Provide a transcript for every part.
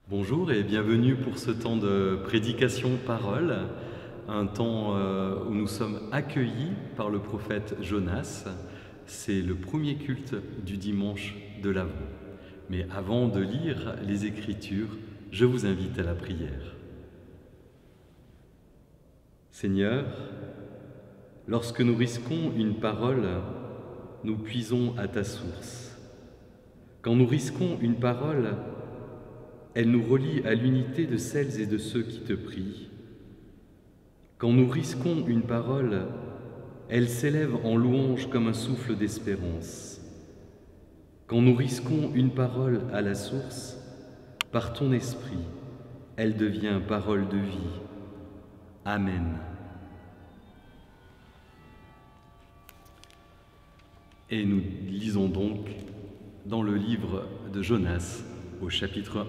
Bonjour et bienvenue pour ce temps de prédication parole, un temps où nous sommes accueillis par le prophète Jonas. C'est le premier culte du dimanche de l'Avent. Mais avant de lire les Écritures, je vous invite à la prière. Seigneur, lorsque nous risquons une parole, nous puisons à ta source. Quand nous risquons une parole, elle nous relie à l'unité de celles et de ceux qui te prient. Quand nous risquons une parole, elle s'élève en louange comme un souffle d'espérance. Quand nous risquons une parole à la source, par ton esprit, elle devient parole de vie. Amen. Et nous lisons donc dans le livre de Jonas au chapitre 1.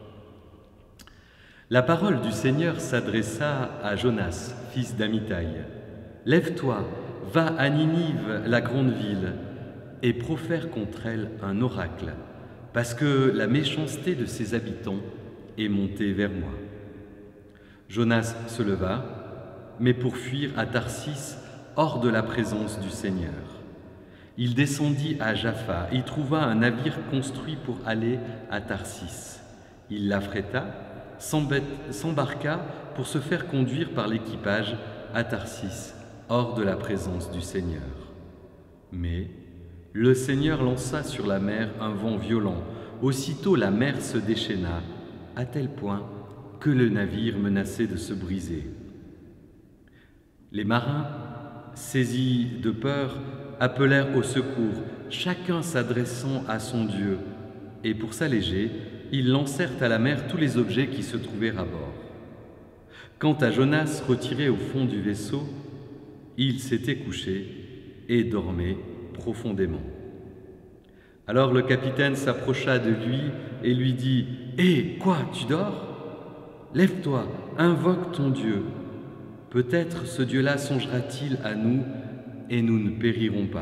La parole du Seigneur s'adressa à Jonas, fils d'Amittai. « Lève-toi, va à Ninive, la grande ville, et profère contre elle un oracle, parce que la méchanceté de ses habitants est montée vers moi. » Jonas se leva, mais pour fuir à Tarsis, hors de la présence du Seigneur. Il descendit à Jaffa et trouva un navire construit pour aller à Tarsis. Il l'affréta, s'embarqua pour se faire conduire par l'équipage à Tarsis, hors de la présence du Seigneur. Mais le Seigneur lança sur la mer un vent violent. Aussitôt la mer se déchaîna, à tel point que le navire menaçait de se briser. Les marins, saisis de peur, appelèrent au secours, chacun s'adressant à son Dieu, et pour s'alléger, ils lancèrent à la mer tous les objets qui se trouvèrent à bord. Quant à Jonas, retiré au fond du vaisseau, il s'était couché et dormait profondément. Alors le capitaine s'approcha de lui et lui dit « Hé, quoi, tu dors ? Lève-toi, invoque ton Dieu. Peut-être ce Dieu-là songera-t-il à nous et nous ne périrons pas. »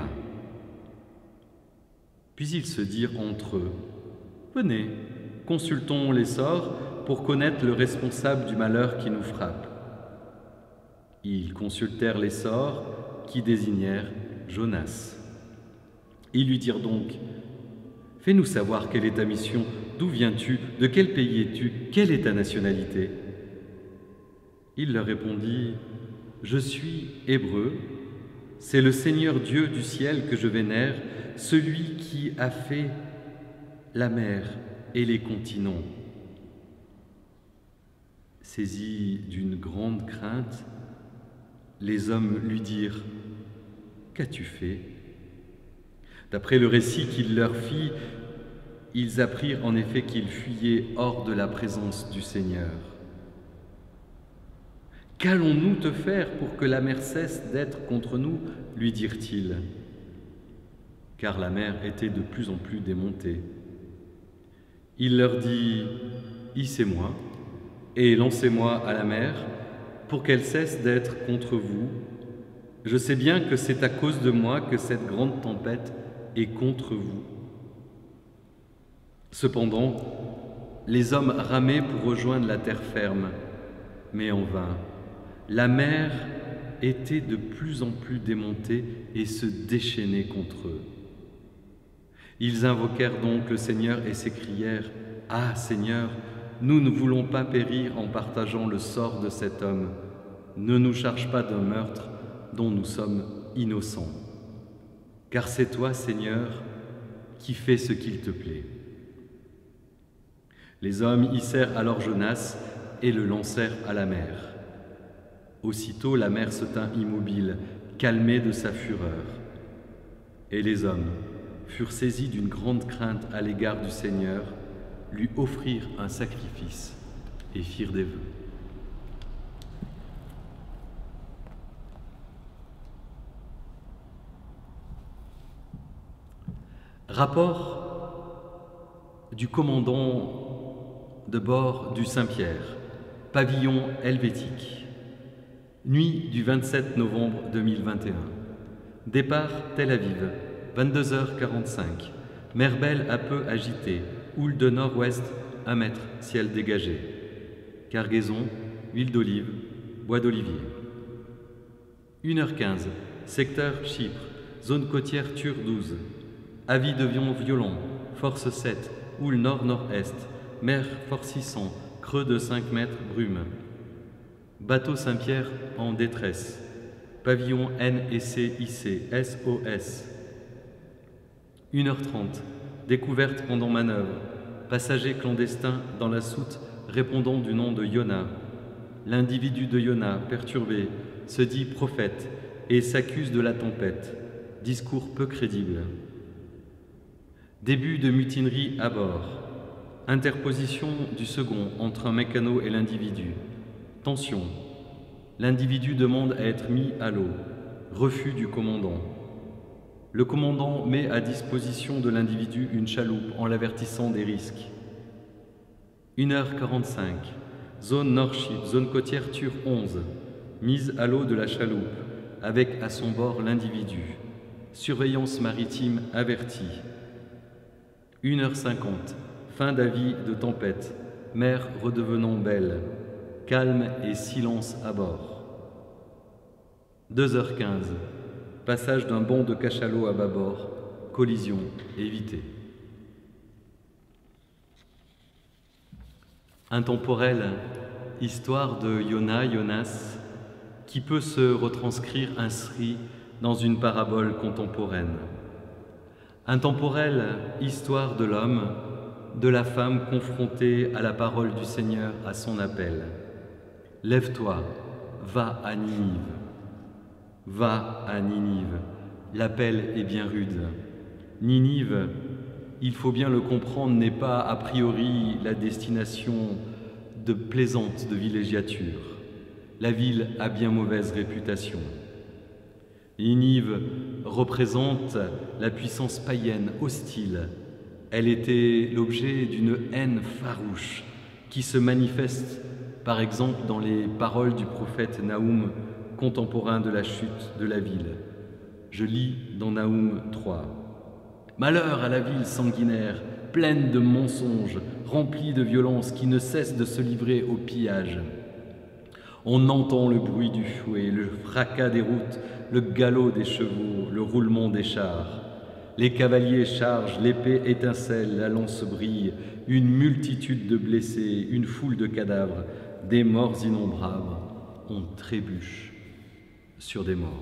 Puis ils se dirent entre eux « Venez, consultons les sorts pour connaître le responsable du malheur qui nous frappe. » Ils consultèrent les sorts qui désignèrent Jonas. Ils lui dirent donc « Fais-nous savoir quelle est ta mission, d'où viens-tu, de quel pays es-tu, quelle est ta nationalité ?» Il leur répondit « Je suis hébreu, c'est le Seigneur Dieu du ciel que je vénère, celui qui a fait la mer et les continents. » Saisis d'une grande crainte, les hommes lui dirent « Qu'as-tu fait ?» D'après le récit qu'il leur fit, ils apprirent en effet qu'il fuyait hors de la présence du Seigneur. « Qu'allons-nous te faire pour que la mer cesse d'être contre nous ?» lui dirent-ils, car la mer était de plus en plus démontée. Il leur dit « Hissez-moi et lancez-moi à la mer pour qu'elle cesse d'être contre vous. Je sais bien que c'est à cause de moi que cette grande tempête est contre vous. » Cependant, les hommes ramaient pour rejoindre la terre ferme, mais en vain. La mer était de plus en plus démontée et se déchaînait contre eux. Ils invoquèrent donc le Seigneur et s'écrièrent « Ah Seigneur, nous ne voulons pas périr en partageant le sort de cet homme. Ne nous charge pas d'un meurtre dont nous sommes innocents. Car c'est toi, Seigneur, qui fais ce qu'il te plaît. » Les hommes hissèrent alors Jonas et le lancèrent à la mer. Aussitôt la mer se tint immobile, calmée de sa fureur. Et les hommes furent saisis d'une grande crainte à l'égard du Seigneur, lui offrirent un sacrifice et firent des vœux. Rapport du commandant de bord du Saint-Pierre, pavillon helvétique. Nuit du 27 novembre 2021. Départ Tel Aviv, 22h45. Mer belle un peu agitée, houle de nord-ouest 1 mètre, ciel dégagé. Cargaison, huile d'olive, bois d'olivier. 1h15, secteur Chypre, zone côtière Tur 12. Avis de vent violent, force 7, houle nord-nord-est, mer forcissant, creux de 5 mètres, brume. Bateau Saint-Pierre en détresse. Pavillon NEC IC, SOS. 1h30, découverte pendant manœuvre. Passager clandestin dans la soute répondant du nom de Yona. L'individu de Yona, perturbé, se dit prophète et s'accuse de la tempête. Discours peu crédible. Début de mutinerie à bord. Interposition du second entre un mécano et l'individu. Tension. L'individu demande à être mis à l'eau. Refus du commandant. Le commandant met à disposition de l'individu une chaloupe en l'avertissant des risques. 1h45. Zone Nord-Chypre, zone côtière Tur 11. Mise à l'eau de la chaloupe, avec à son bord l'individu. Surveillance maritime avertie. 1h50. Fin d'avis de tempête. Mer redevenant belle. Calme et silence à bord. 2h15. Passage d'un bond de cachalot à bâbord. Collision évitée. Intemporel, histoire de Yona, Jonas, qui peut se retranscrire ainsi dans une parabole contemporaine. Intemporelle, histoire de l'homme, de la femme confrontée à la parole du Seigneur, à son appel. Lève-toi, va à Ninive. Va à Ninive. L'appel est bien rude. Ninive, il faut bien le comprendre, n'est pas a priori la destination de plaisante de villégiature. La ville a bien mauvaise réputation. Ninive représente la puissance païenne hostile. Elle était l'objet d'une haine farouche qui se manifeste par exemple dans les paroles du prophète Naoum, contemporain de la chute de la ville. Je lis dans Naoum 3. « Malheur à la ville sanguinaire, pleine de mensonges, remplie de violence, qui ne cesse de se livrer au pillage. On entend le bruit du fouet, le fracas des routes, le galop des chevaux, le roulement des chars. Les cavaliers chargent, l'épée étincelle, la lance brille, une multitude de blessés, une foule de cadavres, des morts innombrables, on trébuche sur des morts. »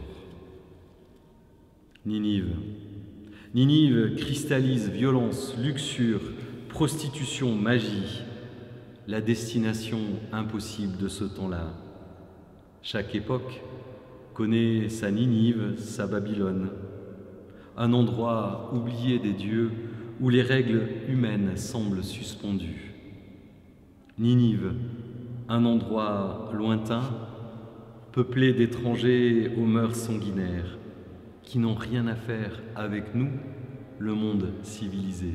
Ninive. Ninive cristallise violence, luxure, prostitution, magie, la destination impossible de ce temps-là. Chaque époque connaît sa Ninive, sa Babylone, un endroit oublié des dieux où les règles humaines semblent suspendues. Ninive, un endroit lointain, peuplé d'étrangers aux mœurs sanguinaires, qui n'ont rien à faire avec nous, le monde civilisé.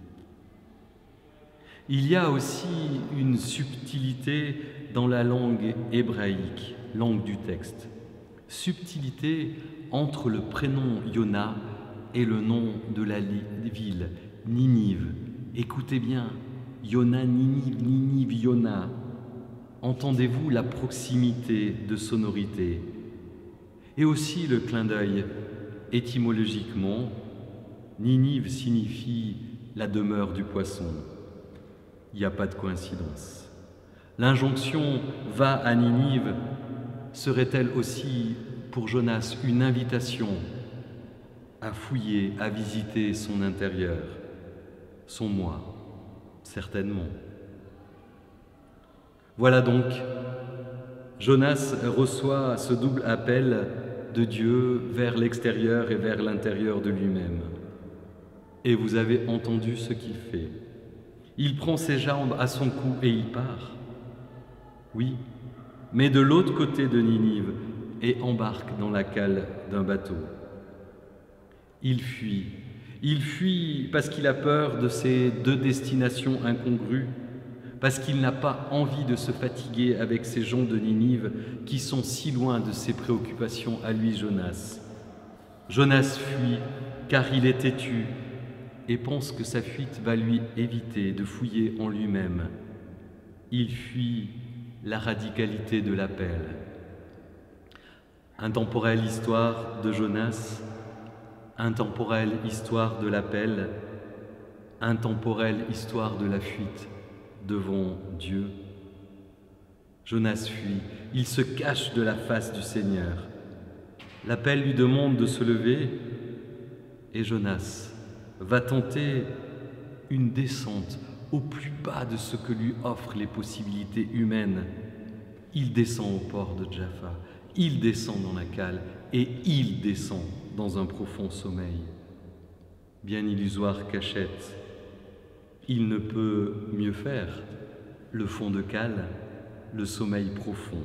Il y a aussi une subtilité dans la langue hébraïque, langue du texte. Subtilité entre le prénom Yona et le nom de la ville, Ninive. Écoutez bien, Yona, Ninive, Ninive, Yona. Entendez-vous la proximité de sonorité? Et aussi le clin d'œil. Étymologiquement, Ninive signifie la demeure du poisson. Il n'y a pas de coïncidence. L'injonction « va à Ninive » serait-elle aussi pour Jonas une invitation à fouiller, à visiter son intérieur, son moi, certainement. Voilà donc, Jonas reçoit ce double appel de Dieu vers l'extérieur et vers l'intérieur de lui-même. Et vous avez entendu ce qu'il fait. Il prend ses jambes à son cou et il part. Oui, mais de l'autre côté de Ninive et embarque dans la cale d'un bateau. Il fuit parce qu'il a peur de ces deux destinations incongrues, parce qu'il n'a pas envie de se fatiguer avec ces gens de Ninive qui sont si loin de ses préoccupations à lui, Jonas. Jonas fuit car il est têtu, et pense que sa fuite va lui éviter de fouiller en lui-même. Il fuit la radicalité de l'appel. Intemporelle histoire de Jonas, intemporelle histoire de l'appel, intemporelle histoire de la fuite devant Dieu. Jonas fuit, il se cache de la face du Seigneur. L'appel lui demande de se lever et Jonas va tenter une descente au plus bas de ce que lui offrent les possibilités humaines. Il descend au port de Jaffa, il descend dans la cale et il descend dans un profond sommeil. Bien illusoire cachette, il ne peut mieux faire. Le fond de cale, le sommeil profond.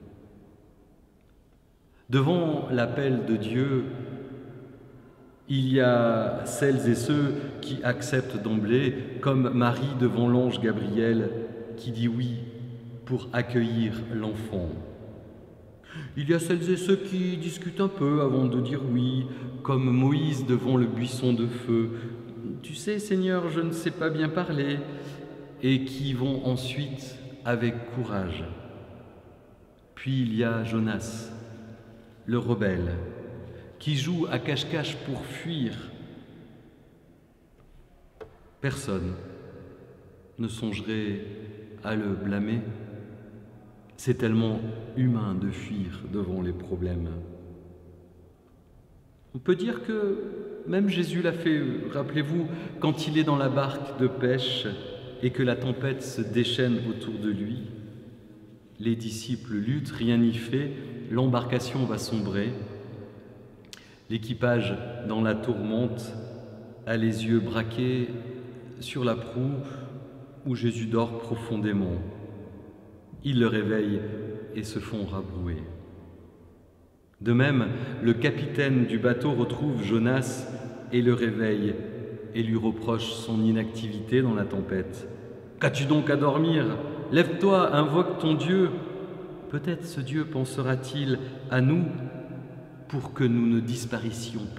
Devant l'appel de Dieu, il y a celles et ceux qui acceptent d'emblée, comme Marie devant l'ange Gabriel, qui dit oui pour accueillir l'enfant. Il y a celles et ceux qui discutent un peu avant de dire oui, comme Moïse devant le buisson de feu. « Tu sais, Seigneur, je ne sais pas bien parler », et qui vont ensuite avec courage. Puis il y a Jonas, le rebelle, qui joue à cache-cache pour fuir. Personne ne songerait à le blâmer. C'est tellement humain de fuir devant les problèmes. On peut dire que même Jésus l'a fait, rappelez-vous, quand il est dans la barque de pêche et que la tempête se déchaîne autour de lui. Les disciples luttent, rien n'y fait, l'embarcation va sombrer. L'équipage, dans la tourmente, a les yeux braqués sur la proue où Jésus dort profondément. Ils le réveillent et se font rabrouer. De même, le capitaine du bateau retrouve Jonas et le réveille et lui reproche son inactivité dans la tempête. « Qu'as-tu donc à dormir? Lève-toi, invoque ton Dieu. Peut-être ce Dieu pensera-t-il à nous pour que nous ne disparissions pas ?»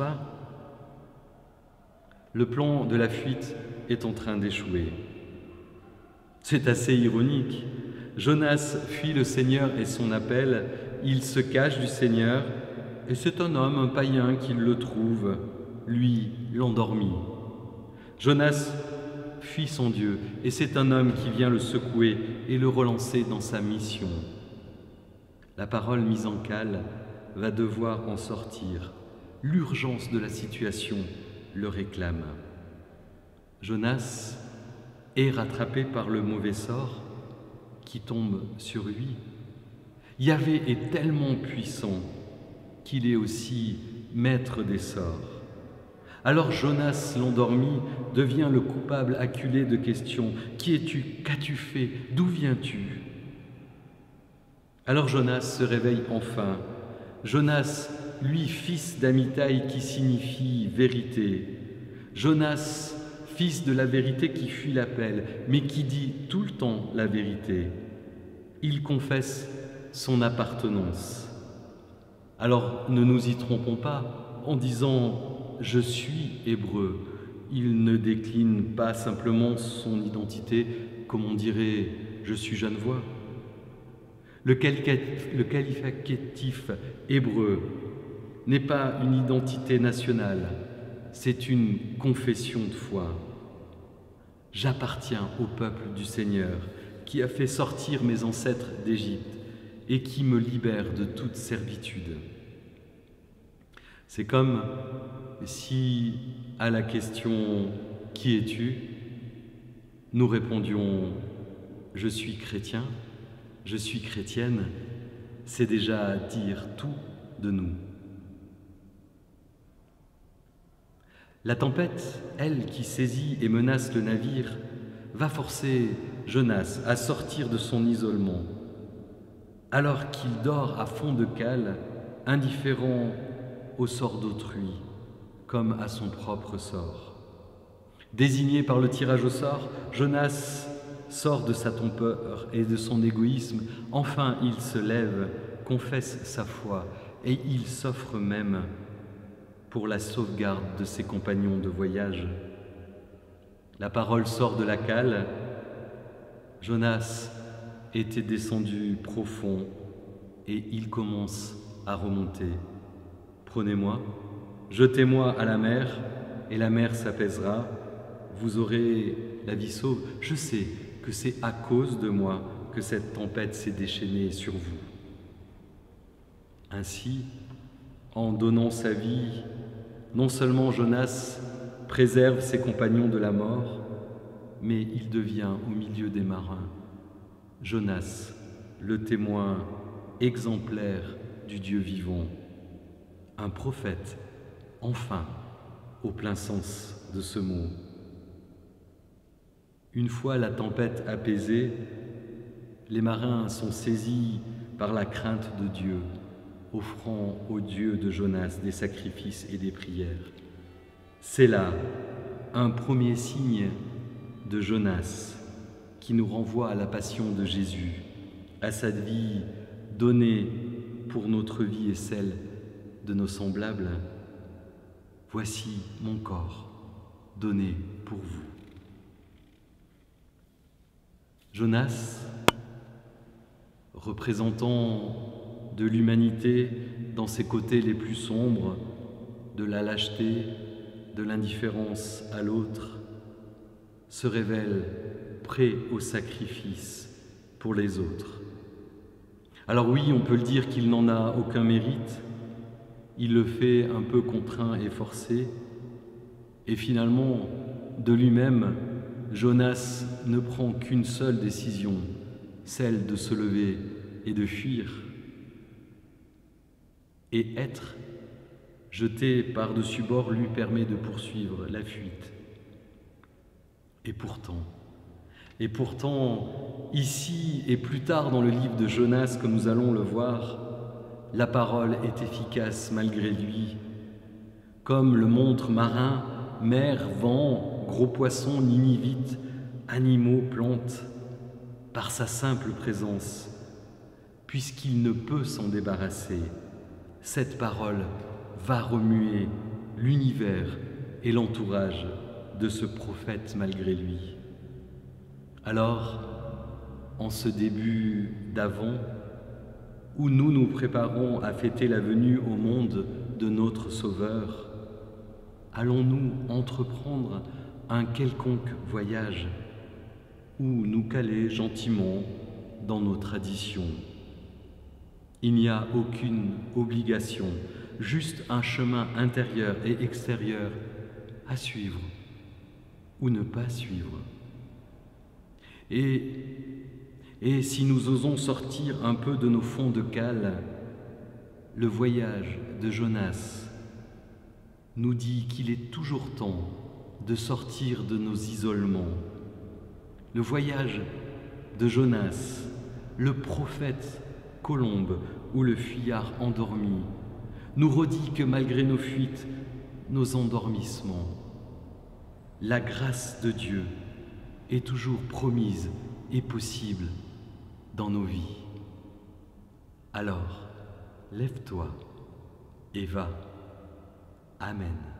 Le plan de la fuite est en train d'échouer. C'est assez ironique. Jonas fuit le Seigneur et son appel, il se cache du Seigneur, et c'est un homme, un païen, qui le trouve, lui, l'endormi. Jonas fuit son Dieu, et c'est un homme qui vient le secouer et le relancer dans sa mission. La parole mise en cale va devoir en sortir. L'urgence de la situation le réclame. Jonas est rattrapé par le mauvais sort qui tombe sur lui. Yahvé est tellement puissant qu'il est aussi maître des sorts. Alors Jonas, l'endormi, devient le coupable acculé de questions. Qui es-tu? Qu'as-tu fait? D'où viens-tu? Alors Jonas se réveille enfin. Jonas, lui, fils d'Amitai, qui signifie vérité. Jonas, fils de la vérité qui fuit l'appel, mais qui dit tout le temps la vérité. Il confesse son appartenance. Alors ne nous y trompons pas en disant « je suis hébreu ». Il ne décline pas simplement son identité comme on dirait « je suis genevois ». Le qualificatif hébreu n'est pas une identité nationale, c'est une confession de foi. J'appartiens au peuple du Seigneur qui a fait sortir mes ancêtres d'Égypte et qui me libère de toute servitude. C'est comme si, à la question « Qui es-tu ?», nous répondions « Je suis chrétien, je suis chrétienne », c'est déjà dire tout de nous. La tempête, elle qui saisit et menace le navire, va forcer Jonas à sortir de son isolement, alors qu'il dort à fond de cale, indifférent au sort d'autrui, comme à son propre sort. Désigné par le tirage au sort, Jonas sort de sa torpeur et de son égoïsme. Enfin, il se lève, confesse sa foi et il s'offre même pour la sauvegarde de ses compagnons de voyage. La parole sort de la cale. Jonas était descendu profond et il commence à remonter. Prenez-moi, jetez-moi à la mer et la mer s'apaisera. Vous aurez la vie sauve. Je sais que c'est à cause de moi que cette tempête s'est déchaînée sur vous. Ainsi, en donnant sa vie, non seulement Jonas préserve ses compagnons de la mort, mais il devient au milieu des marins Jonas, le témoin exemplaire du Dieu vivant, un prophète, enfin, au plein sens de ce mot. Une fois la tempête apaisée, les marins sont saisis par la crainte de Dieu, offrant au Dieu de Jonas des sacrifices et des prières. C'est là un premier signe de Jonas qui nous renvoie à la passion de Jésus, à sa vie donnée pour notre vie et celle de nos semblables. Voici mon corps donné pour vous. Jonas, représentant de l'humanité dans ses côtés les plus sombres, de la lâcheté, de l'indifférence à l'autre, se révèle prêt au sacrifice pour les autres. Alors oui, on peut le dire qu'il n'en a aucun mérite, il le fait un peu contraint et forcé, et finalement, de lui-même, Jonas ne prend qu'une seule décision, celle de se lever et de fuir. Et être jeté par-dessus bord lui permet de poursuivre la fuite. Et pourtant, ici et plus tard dans le livre de Jonas, comme nous allons le voir, la parole est efficace malgré lui. Comme le montrent marins, mer, vent, gros poissons, ninivites, animaux, plantes, par sa simple présence, puisqu'il ne peut s'en débarrasser, cette parole va remuer l'univers et l'entourage de ce prophète malgré lui. Alors, en ce début d'Avent, où nous nous préparons à fêter la venue au monde de notre Sauveur, allons-nous entreprendre un quelconque voyage ou nous caler gentiment dans nos traditions? Il n'y a aucune obligation, juste un chemin intérieur et extérieur à suivre ou ne pas suivre. Et si nous osons sortir un peu de nos fonds de cale, le voyage de Jonas nous dit qu'il est toujours temps de sortir de nos isolements. Le voyage de Jonas, le prophète colombe ou le fuyard endormi, nous redit que malgré nos fuites, nos endormissements, la grâce de Dieu est toujours promise et possible dans nos vies. Alors, lève-toi et va. Amen.